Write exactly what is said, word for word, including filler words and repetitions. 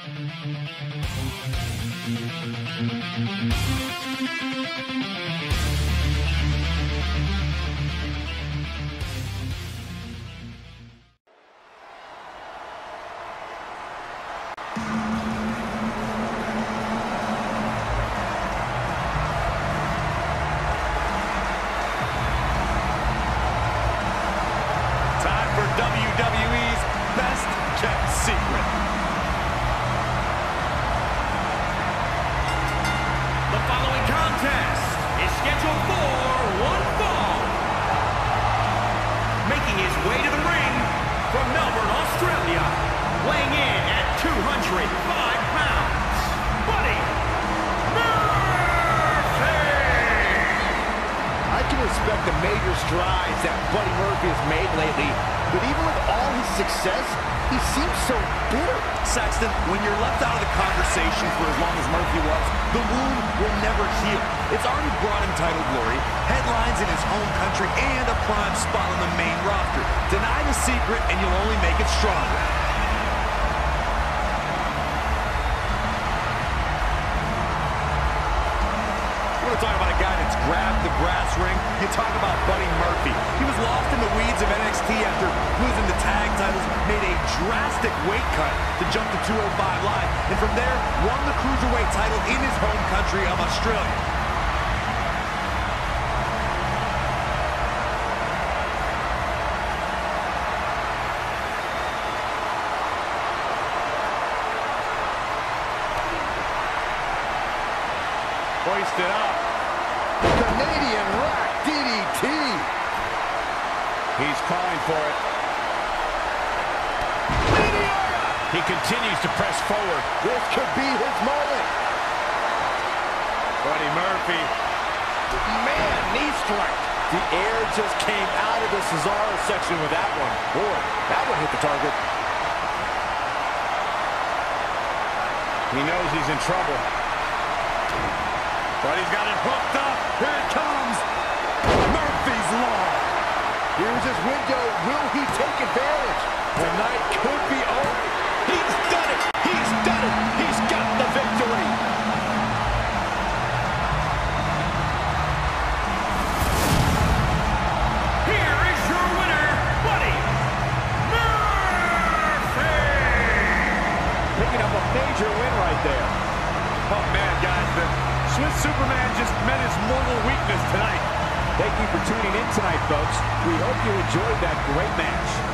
W W E's best kept secret. The following contest is scheduled for one fall. Making his way to the ring from Melbourne, Australia, weighing in at two hundred five pounds, Buddy Murphy! I can respect the major strides that Buddy Murphy has made lately, but even with all his success, he seems so bitter. Saxton, when you're left out of the conversation for as long as Murphy was, the wound will never heal. It's already brought him title glory, headlines in his home country, and a prime spot on the main roster. Deny the secret, and you'll only make it stronger. You want to talk about a guy that's grabbed the brass ring? You talk about Buddy Murphy. He was lost in the weeds of N X T after losing the tag titles, made a drastic weight cut to jump to two oh five Live, and from there, won the Cruiserweight title in his home country of Australia. Hoisted up. Canadian Rock D D T. He's calling for it. He continues to press forward. This could be his moment. Buddy Murphy. Man, knee strike. The air just came out of the Cesaro section with that one. Boy, that one hit the target. He knows he's in trouble. But he's got it hooked up. Here it comes. Murphy's Law. Here's his window. Will he take advantage? The night could be over. He's done it. He's done it. He's got the victory. Here is your winner, Buddy Murphy! Picking up a major win right there. Oh, man, guys, the Swiss Superman just met his mortal weakness tonight. Thank you for tuning in tonight, folks. We hope you enjoyed that great match.